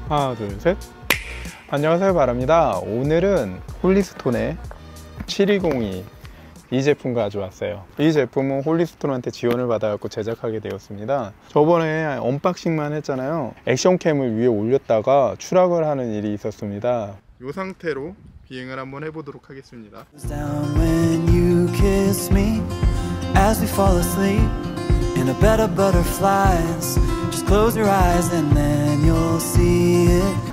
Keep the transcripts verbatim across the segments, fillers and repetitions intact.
하나 둘 셋. 안녕하세요, 바랍니다. 오늘은 홀리스톤의 칠이공이 이 제품 가져왔어요. 이 제품은 홀리스톤한테 지원을 받아갖고 제작하게 되었습니다. 저번에 언박싱만 했잖아요. 액션캠을 위에 올렸다가 추락을 하는 일이 있었습니다. 이 상태로 비행을 한번 해보도록 하겠습니다. As we fall asleep in a bed of butterflies, just close your eyes and then you'll see it.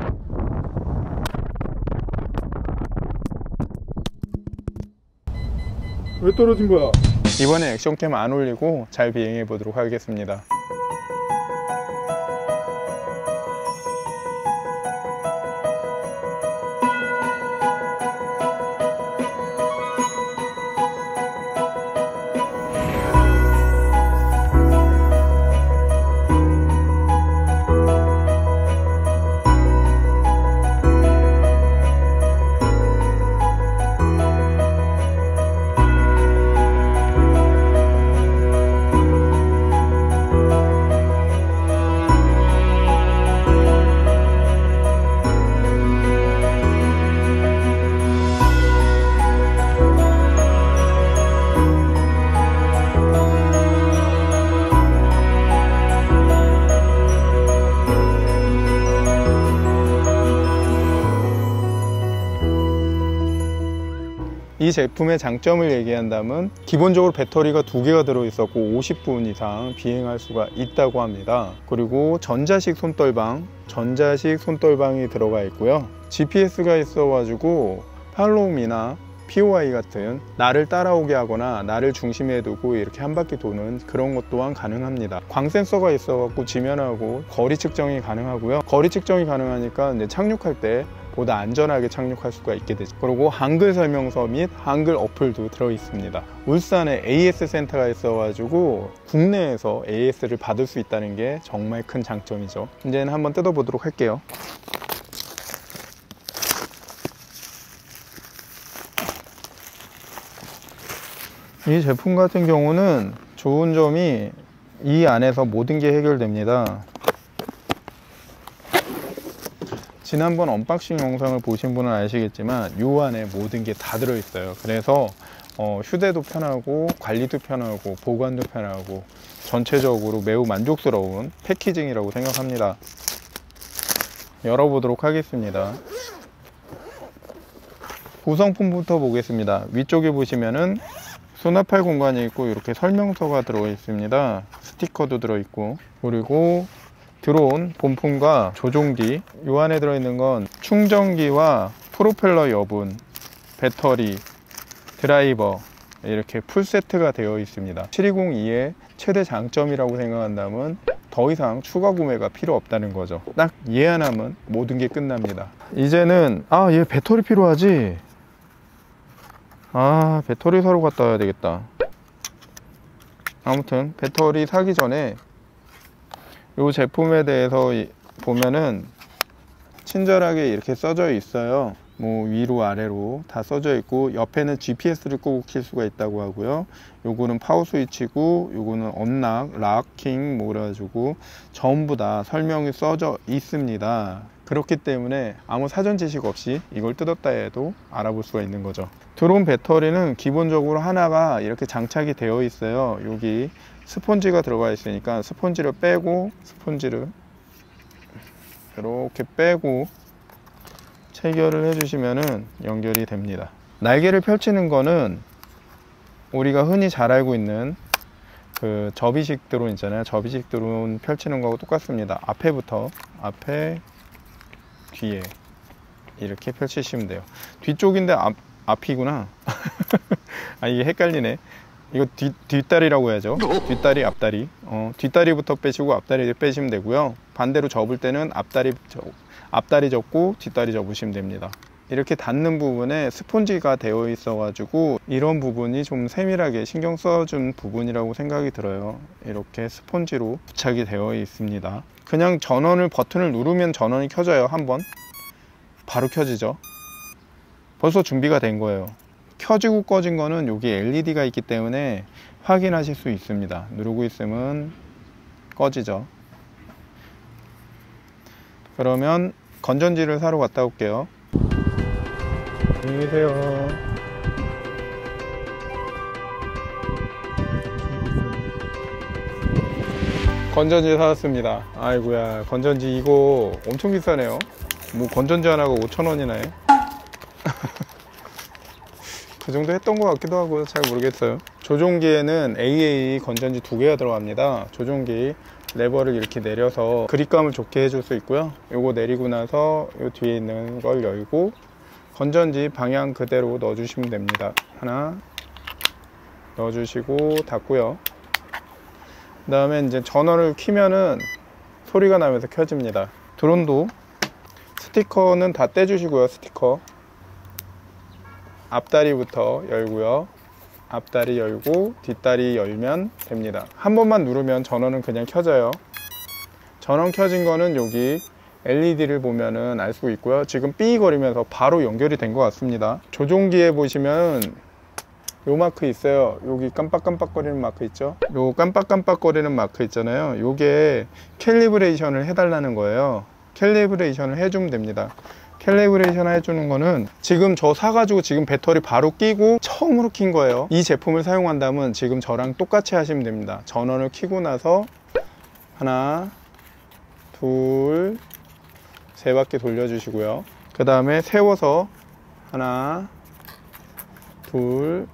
왜 떨어진 거야? 이번에 액션캠 안 올리고 잘 비행해 보도록 하겠습니다. 이 제품의 장점을 얘기한다면 기본적으로 배터리가 두 개가 들어있었고 오십 분 이상 비행할 수가 있다고 합니다. 그리고 전자식 손떨방, 전자식 손떨방이 들어가 있고요. 지피에스가 있어 가지고 팔로우미나 피오아이 같은 나를 따라오게 하거나 나를 중심에 두고 이렇게 한 바퀴 도는 그런 것 또한 가능합니다. 광 센서가 있어 갖고 지면하고 거리 측정이 가능하고요. 거리 측정이 가능하니까 이제 착륙할 때 보다 안전하게 착륙할 수가 있게 되죠. 그리고 한글 설명서 및 한글 어플도 들어 있습니다. 울산에 에이에스 센터가 있어 가지고 국내에서 에이에스를 받을 수 있다는 게 정말 큰 장점이죠. 이제는 한번 뜯어 보도록 할게요. 이 제품 같은 경우는 좋은 점이 이 안에서 모든 게 해결됩니다. 지난번 언박싱 영상을 보신 분은 아시겠지만 이 안에 모든 게 다 들어있어요. 그래서 어, 휴대도 편하고 관리도 편하고 보관도 편하고 전체적으로 매우 만족스러운 패키징이라고 생각합니다. 열어보도록 하겠습니다. 구성품부터 보겠습니다. 위쪽에 보시면은 수납할 공간이 있고 이렇게 설명서가 들어 있습니다. 스티커도 들어 있고, 그리고 들어온 본품과 조종기, 이 안에 들어있는 건 충전기와 프로펠러 여분, 배터리, 드라이버 이렇게 풀세트가 되어 있습니다. 칠이공이의 최대 장점이라고 생각한다면 더 이상 추가 구매가 필요 없다는 거죠. 딱 얘 하나면 모든 게 끝납니다. 이제는 아, 얘 배터리 필요하지? 아, 배터리 사러 갔다 와야 되겠다. 아무튼 배터리 사기 전에 이 제품에 대해서 보면은 친절하게 이렇게 써져 있어요. 뭐 위로 아래로 다 써져 있고, 옆에는 지피에스를 꽂고 킬 수가 있다고 하고요. 요거는 파워 스위치고, 요거는 언락, 락킹 뭐 그래가지고 전부 다 설명이 써져 있습니다. 그렇기 때문에 아무 사전 지식 없이 이걸 뜯었다 해도 알아볼 수가 있는 거죠. 들어온 배터리는 기본적으로 하나가 이렇게 장착이 되어 있어요. 여기 스폰지가 들어가 있으니까 스폰지를 빼고, 스폰지를 이렇게 빼고 체결을 해주시면은 연결이 됩니다. 날개를 펼치는 거는 우리가 흔히 잘 알고 있는 그 접이식 드론 있잖아요. 접이식 드론 펼치는 거하고 똑같습니다. 앞에부터, 앞에, 뒤에 이렇게 펼치시면 돼요. 뒤쪽인데 앞, 앞이구나. 아, 이게 헷갈리네. 이거 뒤, 뒷다리라고 해야죠. 뒷다리, 앞다리. 어, 뒷다리부터 빼시고 앞다리 빼시면 되고요. 반대로 접을 때는 앞다리, 접, 앞다리 접고 뒷다리 접으시면 됩니다. 이렇게 닿는 부분에 스폰지가 되어 있어 가지고 이런 부분이 좀 세밀하게 신경 써준 부분이라고 생각이 들어요. 이렇게 스폰지로 부착이 되어 있습니다. 그냥 전원을, 버튼을 누르면 전원이 켜져요. 한번 바로 켜지죠. 벌써 준비가 된 거예요. 켜지고 꺼진 거는 여기 엘이디가 있기 때문에 확인하실 수 있습니다. 누르고 있으면 꺼지죠. 그러면 건전지를 사러 갔다 올게요. 안녕히 계세요. 건전지 사왔습니다. 아이고야, 건전지 이거 엄청 비싸네요. 뭐 건전지 하나가 오천 원이나 해. 그 정도 했던 것 같기도 하고 잘 모르겠어요. 조종기에는 에이에이 건전지 두 개가 들어갑니다. 조종기 레버를 이렇게 내려서 그립감을 좋게 해줄 수 있고요. 요거 내리고 나서 요 뒤에 있는 걸 열고 건전지 방향 그대로 넣어주시면 됩니다. 하나 넣어주시고 닫고요. 그 다음에 이제 전원을 켜면은 소리가 나면서 켜집니다. 드론도 스티커는 다 떼주시고요. 스티커 앞다리부터 열고요. 앞다리 열고 뒷다리 열면 됩니다. 한 번만 누르면 전원은 그냥 켜져요. 전원 켜진 거는 여기 엘이디를 보면은 알 수 있고요. 지금 삐거리면서 바로 연결이 된 것 같습니다. 조종기에 보시면 요 마크 있어요. 여기 깜빡깜빡거리는 마크 있죠. 요 깜빡깜빡거리는 마크 있잖아요. 요게 캘리브레이션을 해달라는 거예요. 캘리브레이션을 해주면 됩니다. 캘리브레이션 해주는 거는 지금 저 사가지고 지금 배터리 바로 끼고 처음으로 킨 거예요. 이 제품을 사용한다면 지금 저랑 똑같이 하시면 됩니다. 전원을 켜고 나서 하나 둘 세 바퀴 돌려주시고요. 그 다음에 세워서 하나 둘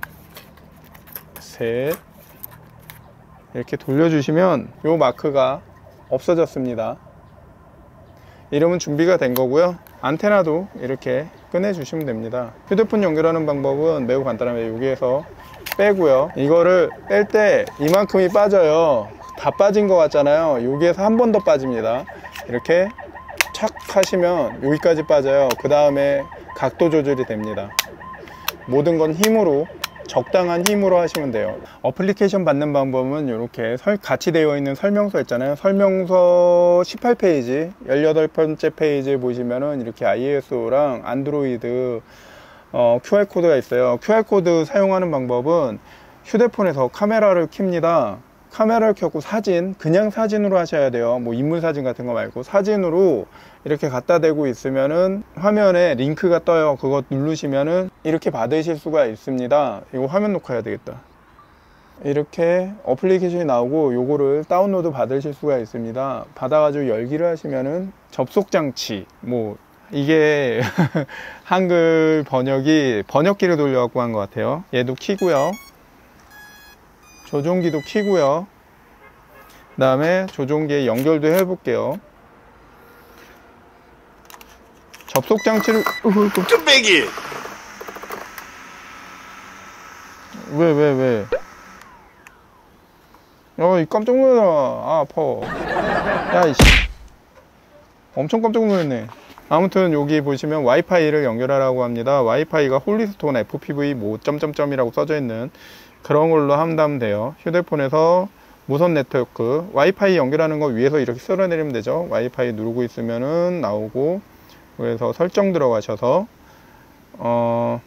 셋 이렇게 돌려주시면 요 마크가 없어졌습니다. 이러면 준비가 된 거고요. 안테나도 이렇게 꺼내 주시면 됩니다. 휴대폰 연결하는 방법은 매우 간단합니다. 여기에서 빼고요. 이거를 뺄 때 이만큼이 빠져요. 다 빠진 것 같잖아요. 여기에서 한 번 더 빠집니다. 이렇게 착 하시면 여기까지 빠져요. 그 다음에 각도 조절이 됩니다. 모든 건 힘으로, 적당한 힘으로 하시면 돼요. 어플리케이션 받는 방법은 이렇게 같이 되어 있는 설명서 있잖아요. 설명서 십팔 페이지, 열여덟 번째 페이지에 보시면은 이렇게 아이에스오랑 안드로이드 어, 큐알코드가 있어요. 큐알코드 사용하는 방법은 휴대폰에서 카메라를 켭니다. 카메라를 켜고 사진, 그냥 사진으로 하셔야 돼요. 뭐 인물 사진 같은 거 말고 사진으로 이렇게 갖다 대고 있으면은 화면에 링크가 떠요. 그거 누르시면은 이렇게 받으실 수가 있습니다. 이거 화면 녹화해야 되겠다. 이렇게 어플리케이션이 나오고 요거를 다운로드 받으실 수가 있습니다. 받아가지고 열기를 하시면은 접속 장치, 뭐 이게 한글 번역이 번역기를 돌려갖고 한 것 같아요. 얘도 키고요. 조종기도 키고요. 그 다음에 조종기에 연결도 해볼게요. 접속 장치를 뚝배기 왜 왜 왜? 어, 이 깜짝 놀라. 아, 아파. 야, 이씨. 엄청 깜짝 놀랐네. 아무튼 여기 보시면 와이파이를 연결하라고 합니다. 와이파이가 홀리스톤 에프피브이 뭐 점점점이라고 써져 있는 그런 걸로 한다면 돼요. 휴대폰에서 무선 네트워크 와이파이 연결하는 거 위에서 이렇게 쓸어내리면 되죠. 와이파이 누르고 있으면은 나오고, 그래서 설정 들어가셔서 어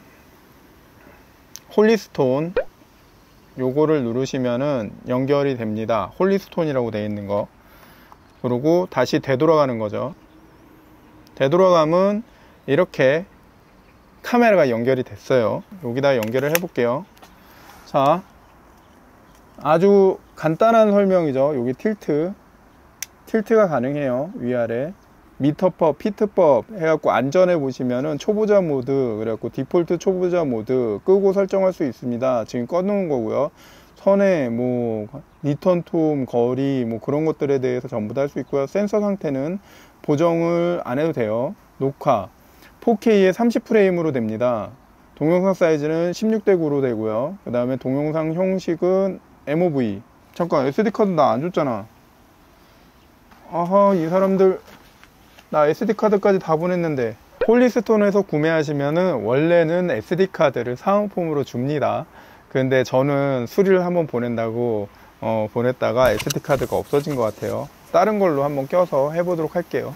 홀리스톤 요거를 누르시면은 연결이 됩니다. 홀리스톤이라고 되어 있는 거. 그리고 다시 되돌아가는 거죠. 되돌아가면 이렇게 카메라가 연결이 됐어요. 여기다 연결을 해 볼게요. 자, 아주 간단한 설명이죠. 여기 틸트 틸트가 가능해요. 위아래 미터법, 피트법 해갖고 안전해 보시면은 초보자 모드, 그래갖고 디폴트 초보자 모드 끄고 설정할 수 있습니다. 지금 꺼놓은 거고요. 선에 뭐 리턴 톰, 거리 뭐 그런 것들에 대해서 전부 다 할 수 있고요. 센서 상태는 보정을 안 해도 돼요. 녹화 포케이에 삼십 프레임으로 됩니다. 동영상 사이즈는 십육 대 구로 되고요. 그 다음에 동영상 형식은 엠오브이. 잠깐, 에스디카드 나 안 줬잖아. 아하, 이 사람들 나 에스디카드까지 다 보냈는데. 홀리스톤에서 구매하시면은 원래는 에스디카드를 사은품으로 줍니다. 근데 저는 수리를 한번 보낸다고 어, 보냈다가 에스디카드가 없어진 것 같아요. 다른 걸로 한번 껴서 해보도록 할게요.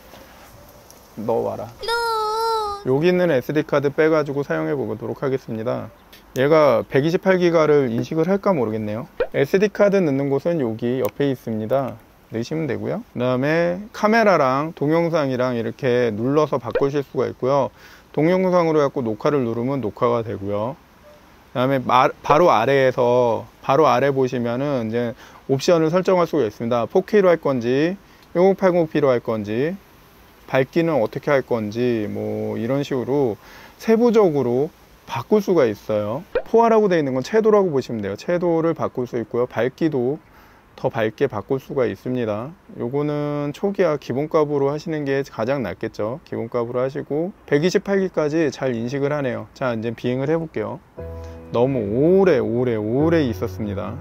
넣어와라. 여기 있는 에스디카드 빼가지고 사용해 보도록 하겠습니다. 얘가 백이십팔 기가를 인식을 할까 모르겠네요. 에스디카드 넣는 곳은 여기 옆에 있습니다. 넣으시면 되고요. 그 다음에 카메라랑 동영상이랑 이렇게 눌러서 바꾸실 수가 있고요. 동영상으로 해갖고 녹화를 누르면 녹화가 되고요. 그 다음에 바로 아래에서 바로 아래 보시면은 이제 옵션을 설정할 수가 있습니다. 포케이로 할 건지 천팔십 피로 할 건지 밝기는 어떻게 할 건지 뭐 이런 식으로 세부적으로 바꿀 수가 있어요. 포화라고 되어 있는 건 채도라고 보시면 돼요. 채도를 바꿀 수 있고요. 밝기도 더 밝게 바꿀 수가 있습니다. 요거는 초기화 기본값으로 하시는 게 가장 낫겠죠. 기본값으로 하시고 백이십팔 기까지 잘 인식을 하네요. 자, 이제 비행을 해 볼게요. 너무 오래 오래 오래 있었습니다.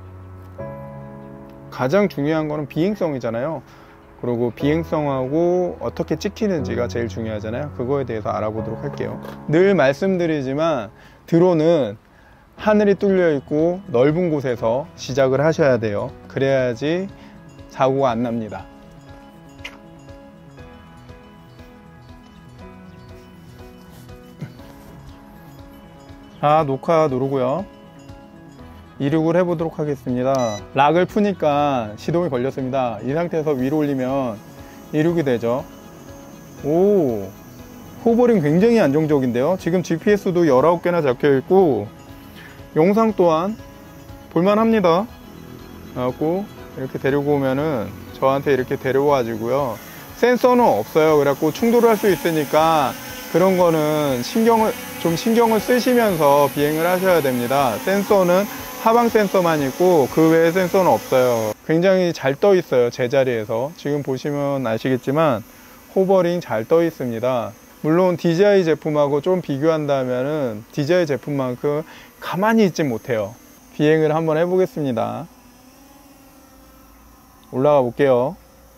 가장 중요한 거는 비행성이잖아요. 그리고 비행성하고 어떻게 찍히는지가 제일 중요하잖아요. 그거에 대해서 알아보도록 할게요. 늘 말씀드리지만 드론은 하늘이 뚫려 있고 넓은 곳에서 시작을 하셔야 돼요. 그래야지 사고가 안 납니다. 자, 녹화 누르고요. 이륙을 해보도록 하겠습니다. 락을 푸니까 시동이 걸렸습니다. 이 상태에서 위로 올리면 이륙이 되죠. 오, 호버링 굉장히 안정적인데요. 지금 지피에스도 열아홉 개나 잡혀 있고 영상 또한 볼만합니다. 그래갖고 이렇게 데리고 오면은 저한테 이렇게 데려와 가지고요. 센서는 없어요. 그래갖고 충돌을 할 수 있으니까 그런 거는 신경을 좀 신경을 쓰시면서 비행을 하셔야 됩니다. 센서는 하방 센서만 있고 그 외에 센서는 없어요. 굉장히 잘 떠 있어요. 제자리에서 지금 보시면 아시겠지만 호버링 잘 떠 있습니다. 물론 디제이 제품하고 좀 비교한다면은 디제이 제품만큼 가만히 있지 못해요. 비행을 한번 해보겠습니다. 올라가 볼게요.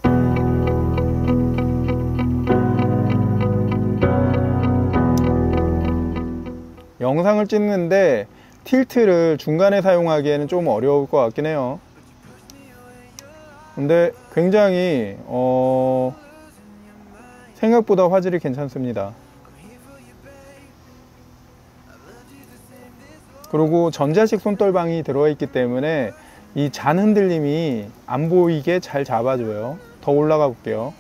영상을 찍는데 틸트를 중간에 사용하기에는 좀 어려울 것 같긴 해요. 근데 굉장히 어... 생각보다 화질이 괜찮습니다. 그리고 전자식 손떨방이 들어있기 때문에 이 잔 흔들림이 안 보이게 잘 잡아줘요. 더 올라가 볼게요.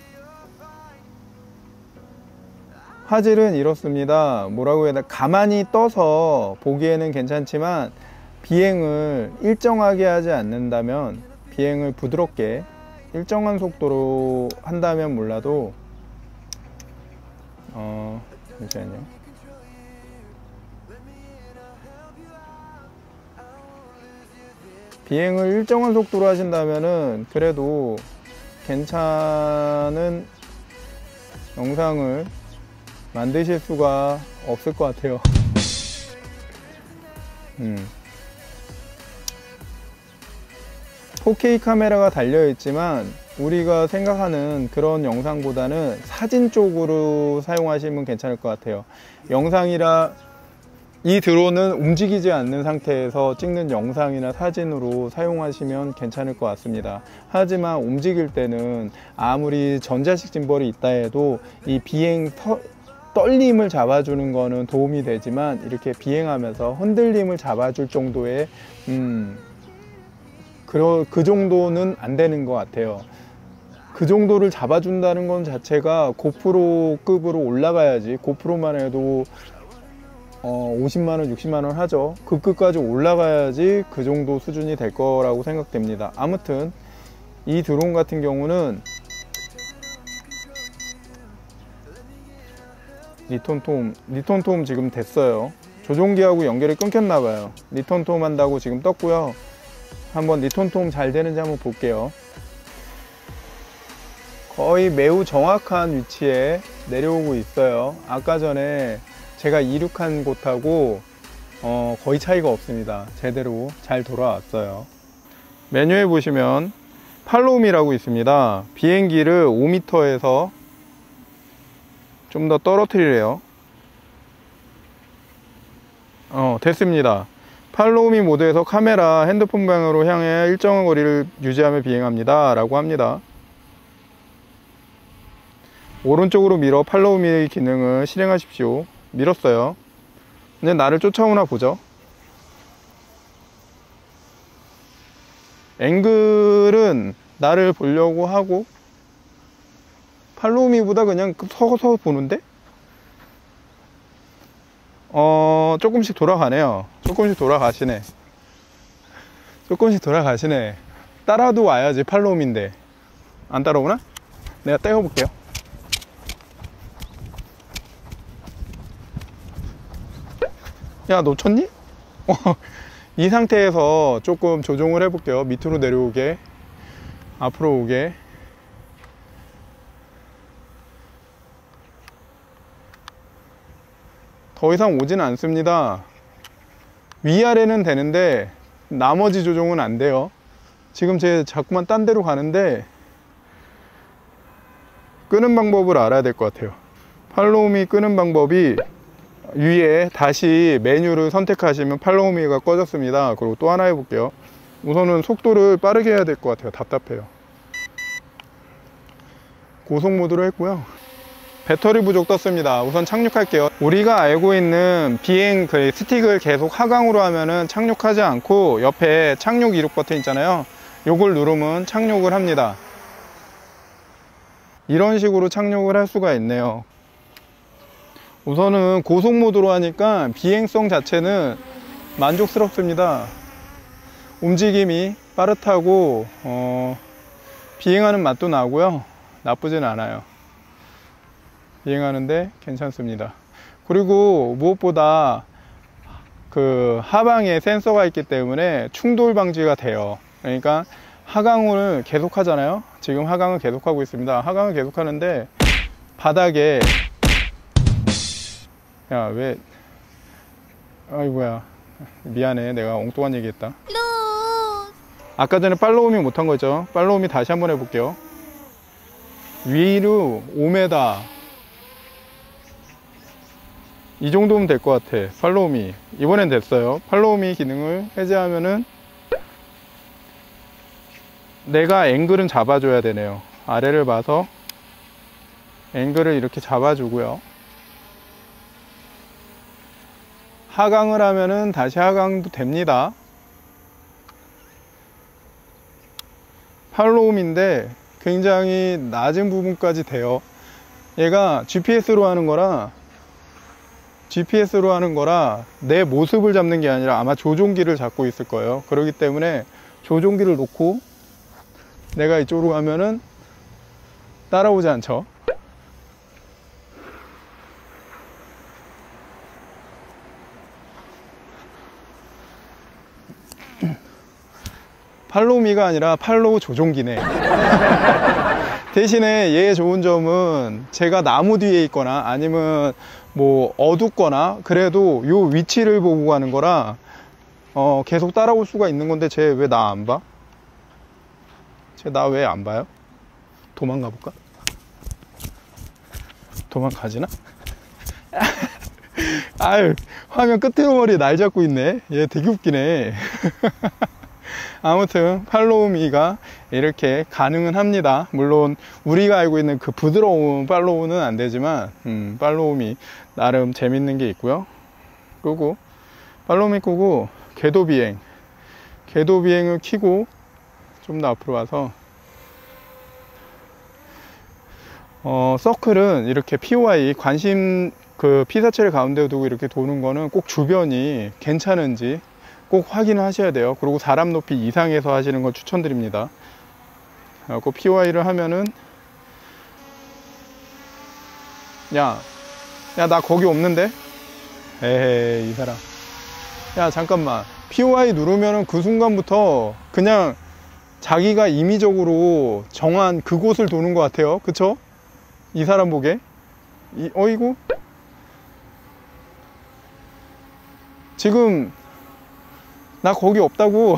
화질은 이렇습니다. 뭐라고 해야 되나, 가만히 떠서 보기에는 괜찮지만 비행을 일정하게 하지 않는다면, 비행을 부드럽게 일정한 속도로 한다면 몰라도 어 잠시만요. 비행을 일정한 속도로 하신다면은 그래도 괜찮은 영상을 만드실 수가 없을 것 같아요. 음. 포케이 카메라가 달려있지만 우리가 생각하는 그런 영상보다는 사진 쪽으로 사용하시면 괜찮을 것 같아요. 영상이라, 이 드론은 움직이지 않는 상태에서 찍는 영상이나 사진으로 사용하시면 괜찮을 것 같습니다. 하지만 움직일 때는 아무리 전자식 짐벌이 있다 해도 이 비행 서, 떨림을 잡아주는 거는 도움이 되지만 이렇게 비행하면서 흔들림을 잡아줄 정도의 음, 그, 그 정도는 안 되는 것 같아요. 그 정도를 잡아준다는 건 자체가 고프로급으로 올라가야지. 고프로만 해도 어, 오십만 원, 육십만 원 하죠. 그 끝까지 올라가야지 그 정도 수준이 될 거라고 생각됩니다. 아무튼 이 드론 같은 경우는 리턴톰, 리턴톰 지금 됐어요. 조종기하고 연결이 끊겼나봐요. 리턴톰 한다고 지금 떴고요. 한번 리턴톰 잘 되는지 한번 볼게요. 거의 매우 정확한 위치에 내려오고 있어요. 아까 전에 제가 이륙한 곳하고 어, 거의 차이가 없습니다. 제대로 잘 돌아왔어요. 메뉴에 보시면 팔로우미라고 있습니다. 비행기를 오 미터에서 좀 더 떨어뜨리래요. 어, 됐습니다. 팔로우미 모드에서 카메라 핸드폰 방향으로 향해 일정한 거리를 유지하며 비행합니다 라고 합니다. 오른쪽으로 밀어 팔로우미 기능을 실행하십시오. 밀었어요. 이제 나를 쫓아오나 보죠. 앵글은 나를 보려고 하고 팔로우미보다 그냥 서서 보는데 어 조금씩 돌아가네요. 조금씩 돌아가시네. 조금씩 돌아가시네. 따라도 와야지. 팔로우미인데 안 따라오나? 내가 떼어볼게요. 야, 놓쳤니? 이 상태에서 조금 조종을 해볼게요. 밑으로 내려오게, 앞으로 오게. 더 이상 오지는 않습니다. 위아래는 되는데 나머지 조종은 안 돼요. 지금 제 자꾸만 딴 데로 가는데 끄는 방법을 알아야 될 것 같아요. 팔로우미 끄는 방법이 위에 다시 메뉴를 선택하시면 팔로우미가 꺼졌습니다. 그리고 또 하나 해볼게요. 우선은 속도를 빠르게 해야 될 것 같아요. 답답해요. 고속 모드로 했고요. 배터리 부족 떴습니다. 우선 착륙할게요. 우리가 알고 있는 비행 그 스틱을 계속 하강으로 하면은 착륙하지 않고 옆에 착륙 이륙 버튼 있잖아요. 요걸 누르면 착륙을 합니다. 이런 식으로 착륙을 할 수가 있네요. 우선은 고속 모드로 하니까 비행성 자체는 만족스럽습니다. 움직임이 빠릿하고 어, 비행하는 맛도 나고요. 나쁘진 않아요. 비행하는데 괜찮습니다. 그리고 무엇보다 그 하방에 센서가 있기 때문에 충돌 방지가 돼요. 그러니까 하강을 계속 하잖아요. 지금 하강을 계속 하고 있습니다. 하강을 계속 하는데 바닥에 야, 왜 아이고야 미안해. 내가 엉뚱한 얘기 했다. 아까 전에 팔로우미 못한 거죠. 팔로우미 다시 한번 해볼게요. 위로 오 미터 이 정도면 될 것 같아. 팔로우미 이번엔 됐어요. 팔로우미 기능을 해제하면은 내가 앵글은 잡아줘야 되네요. 아래를 봐서 앵글을 이렇게 잡아주고요. 하강을 하면은 다시 하강도 됩니다. 팔로우미인데 굉장히 낮은 부분까지 돼요. 얘가 지피에스로 하는 거라 지피에스로 하는 거라 내 모습을 잡는 게 아니라 아마 조종기를 잡고 있을 거예요. 그렇기 때문에 조종기를 놓고 내가 이쪽으로 가면은 따라오지 않죠. 팔로우미가 아니라 팔로우 조종기네. 대신에 얘의 좋은 점은 제가 나무 뒤에 있거나 아니면 뭐 어둡거나 그래도 요 위치를 보고 가는 거라 어 계속 따라올 수가 있는 건데 쟤 왜 나 안 봐? 쟤 나 왜 안 봐요? 도망가 볼까? 도망가지나? 아유, 화면 끝에 머리 날 잡고 있네. 얘 되게 웃기네. 아무튼 팔로우미가 이렇게 가능은 합니다. 물론 우리가 알고 있는 그 부드러운 팔로우는 안 되지만 음, 팔로우미 나름 재밌는 게 있고요. 끄고 팔로우미 끄고 궤도 비행 궤도 비행을 켜고 좀 더 앞으로 와서 어, 서클은 이렇게 피오아이 관심 그 피사체를 가운데 두고 이렇게 도는 거는 꼭 주변이 괜찮은지 꼭 확인을 하셔야 돼요. 그리고 사람 높이 이상에서 하시는 걸 추천드립니다. 꼭 피오아이를 하면은 야, 야, 나 거기 없는데? 에헤이, 이 사람. 야, 잠깐만. 피오아이 누르면은 그 순간부터 그냥 자기가 임의적으로 정한 그곳을 도는 것 같아요. 그쵸? 이 사람 보게. 이, 어이구? 지금 나 거기 없다고.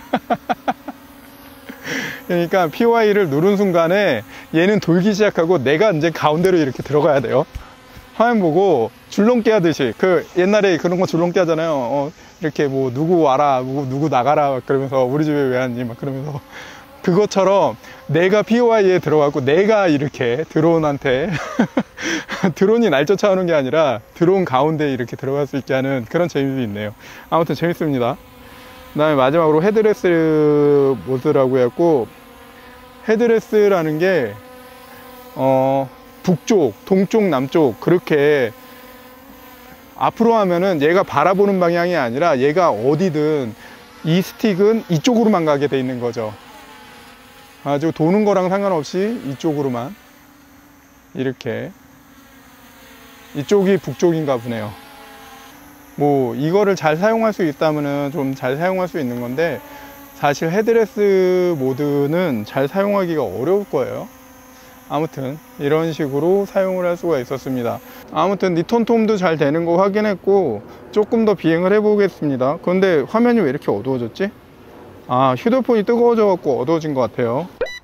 그러니까 피오아이를 누른 순간에 얘는 돌기 시작하고 내가 이제 가운데로 이렇게 들어가야 돼요. 화면 보고 줄넘기 하듯이 그 옛날에 그런 거 줄넘기 하잖아요. 어, 이렇게 뭐 누구 와라 누구, 누구 나가라 그러면서 우리 집에 왜 왔니 막 그러면서 그것처럼 내가 피오아이에 들어가고 내가 이렇게 드론한테 드론이 날 쫓아오는 게 아니라 드론 가운데 이렇게 들어갈 수 있게 하는 그런 재미도 있네요. 아무튼 재밌습니다. 그 다음에 마지막으로 헤드레스 모드라고 했고 헤드레스라는 게 어, 북쪽, 동쪽, 남쪽 그렇게 앞으로 하면은 얘가 바라보는 방향이 아니라 얘가 어디든 이 스틱은 이쪽으로만 가게 돼 있는 거죠. 아주 도는 거랑 상관없이 이쪽으로만 이렇게. 이쪽이 북쪽인가 보네요. 뭐 이거를 잘 사용할 수 있다면은 좀 잘 사용할 수 있는 건데, 사실 헤드레스 모드는 잘 사용하기가 어려울 거예요. 아무튼 이런 식으로 사용을 할 수가 있었습니다. 아무튼 니턴 톰도 잘 되는 거 확인했고 조금 더 비행을 해 보겠습니다. 그런데 화면이 왜 이렇게 어두워졌지? 아, 휴대폰이 뜨거워져 갖고 어두워진 것 같아요.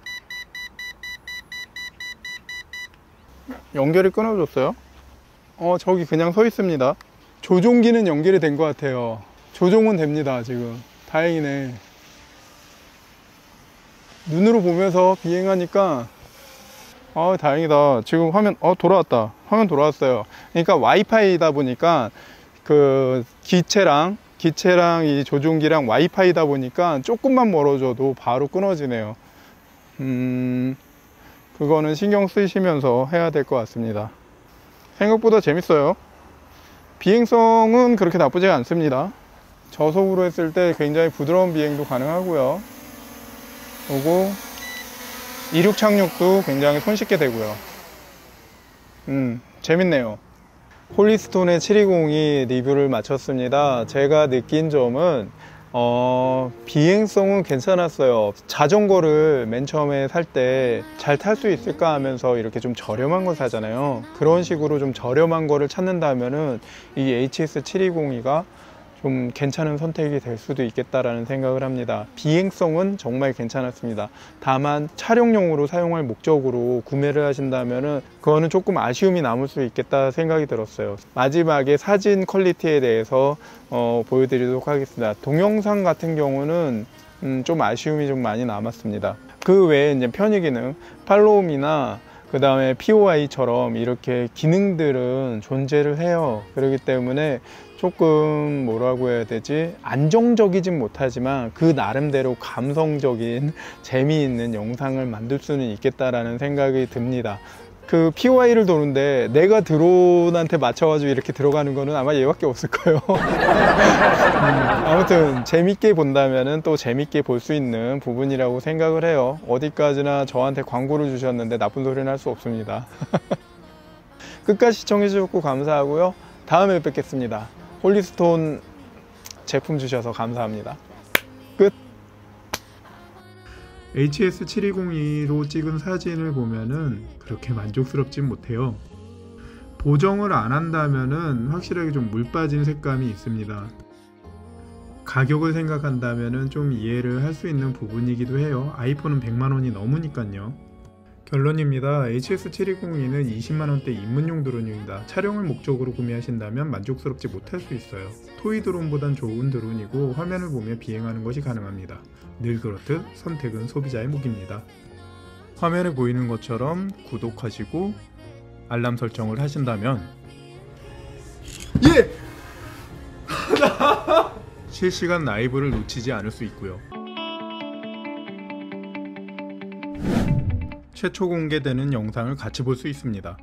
연결이 끊어졌어요. 어, 저기 그냥 서 있습니다. 조종기는 연결이 된 것 같아요. 조종은 됩니다. 지금 다행이네. 눈으로 보면서 비행하니까 아, 다행이다. 지금 화면 어 돌아왔다. 화면 돌아왔어요. 그러니까 와이파이다 보니까 그 기체랑 기체랑 이 조종기랑 와이파이다 보니까 조금만 멀어져도 바로 끊어지네요. 음, 그거는 신경 쓰시면서 해야 될 것 같습니다. 생각보다 재밌어요. 비행성은 그렇게 나쁘지 않습니다. 저속으로 했을 때 굉장히 부드러운 비행도 가능하고요. 그리고 이륙 착륙도 굉장히 손쉽게 되고요. 음, 재밌네요. 홀리스톤의 칠이공이 리뷰를 마쳤습니다. 제가 느낀 점은 어, 비행성은 괜찮았어요. 자전거를 맨 처음에 살 때 잘 탈 수 있을까 하면서 이렇게 좀 저렴한 거 사잖아요. 그런 식으로 좀 저렴한 거를 찾는다면은 이 에이치에스 칠이공이가 좀 괜찮은 선택이 될 수도 있겠다라는 생각을 합니다. 비행성은 정말 괜찮았습니다. 다만 촬영용으로 사용할 목적으로 구매를 하신다면은 그거는 조금 아쉬움이 남을 수 있겠다 생각이 들었어요. 마지막에 사진 퀄리티에 대해서 어, 보여드리도록 하겠습니다. 동영상 같은 경우는 음, 좀 아쉬움이 좀 많이 남았습니다. 그 외에 이제 편의 기능, 팔로우미나 그 다음에 피오아이처럼 이렇게 기능들은 존재를 해요. 그렇기 때문에 조금 뭐라고 해야 되지, 안정적이진 못하지만 그 나름대로 감성적인 재미있는 영상을 만들 수는 있겠다라는 생각이 듭니다. 그 피오아이를 도는데 내가 드론한테 맞춰가지고 이렇게 들어가는 거는 아마 얘밖에 없을 거예요. 음, 아무튼 재밌게 본다면은 또 재밌게 볼 수 있는 부분이라고 생각을 해요. 어디까지나 저한테 광고를 주셨는데 나쁜 소리는 할 수 없습니다. 끝까지 시청해 주셨고 감사하고요. 다음에 뵙겠습니다. 홀리스톤 제품 주셔서 감사합니다. 끝. 에이치에스 칠이공이로 찍은 사진을 보면은 그렇게 만족스럽진 못해요. 보정을 안 한다면은 확실하게 좀 물 빠진 색감이 있습니다. 가격을 생각한다면은 좀 이해를 할 수 있는 부분이기도 해요. 아이폰은 백만 원이 넘으니까요. 결론입니다. 에이치에스 칠이공이는 이십만 원대 입문용 드론입니다. 촬영을 목적으로 구매하신다면 만족스럽지 못할 수 있어요. 토이 드론보단 좋은 드론이고 화면을 보며 비행하는 것이 가능합니다. 늘 그렇듯 선택은 소비자의 몫입니다. 화면에 보이는 것처럼 구독하시고 알람 설정을 하신다면 예! 실시간 라이브를 놓치지 않을 수 있고요. 최초 공개되는 영상을 같이 볼 수 있습니다.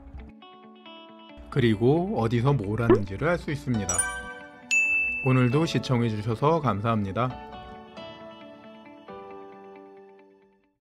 그리고 어디서 뭘 하는지를 알 수 있습니다. 오늘도 시청해주셔서 감사합니다.